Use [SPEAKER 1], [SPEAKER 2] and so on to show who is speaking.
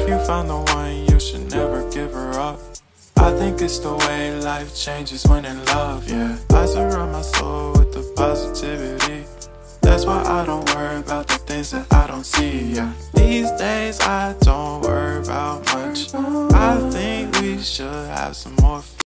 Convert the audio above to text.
[SPEAKER 1] If you found the one, you should never give her up. I think it's the way life changes when in love, yeah. I surround my soul with the positivity. That's why I don't worry about the things that I don't see, yeah. These days I don't worry about much. I think we should have some more fun.